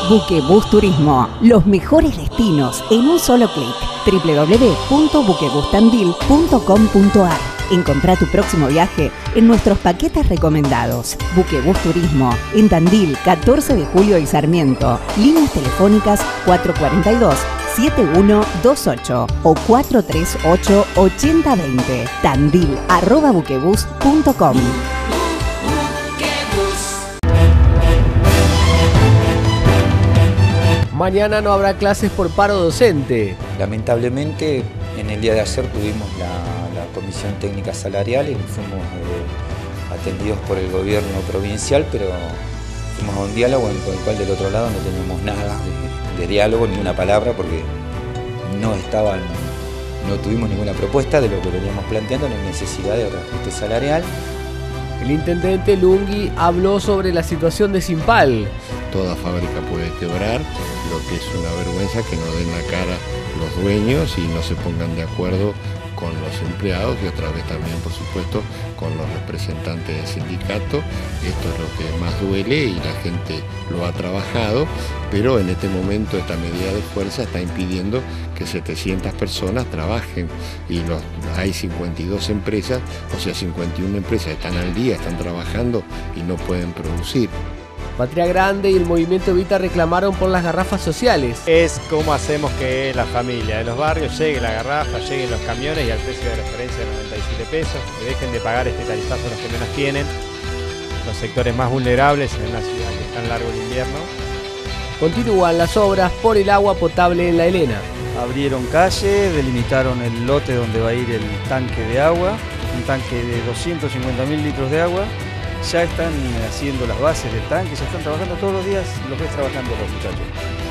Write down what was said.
Buquebus Turismo, los mejores destinos en un solo clic. www.buquebustandil.com.ar. Encontrá tu próximo viaje en nuestros paquetes recomendados. Buquebus Turismo, en Tandil, 14 de julio y Sarmiento. Líneas telefónicas 442-7128 o 438-8020. Tandil@buquebus.com. Mañana no habrá clases por paro docente. Lamentablemente, en el día de ayer tuvimos la Comisión Técnica Salarial y fuimos atendidos por el gobierno provincial, pero fuimos a un diálogo con el cual del otro lado no teníamos nada de diálogo, ni una palabra, porque no tuvimos ninguna propuesta de lo que veníamos planteando, ni necesidad de reajuste salarial. El intendente Lungui habló sobre la situación de Simpal. Toda fábrica puede quebrar, lo que es una vergüenza que no den la cara los dueños y no se pongan de acuerdo con los empleados y otra vez también, por supuesto, con los representantes del sindicato. Esto es lo que más duele y la gente lo ha trabajado, pero en este momento esta medida de fuerza está impidiendo que 700 personas trabajen y hay 52 empresas, o sea 51 empresas están al día, están trabajando y no pueden producir. Patria Grande y el movimiento Evita reclamaron por las garrafas sociales. Es cómo hacemos que la familia de los barrios llegue la garrafa, lleguen los camiones y al precio de referencia de 97 pesos, que dejen de pagar este tarifazo los que menos tienen, los sectores más vulnerables en una ciudad que es tan largo el invierno. Continúan las obras por el agua potable en La Helena. Abrieron calle, delimitaron el lote donde va a ir el tanque de agua, un tanque de 250.000 litros de agua. Ya están haciendo las bases del tanque, ya están trabajando todos los días, los ves trabajando los muchachos.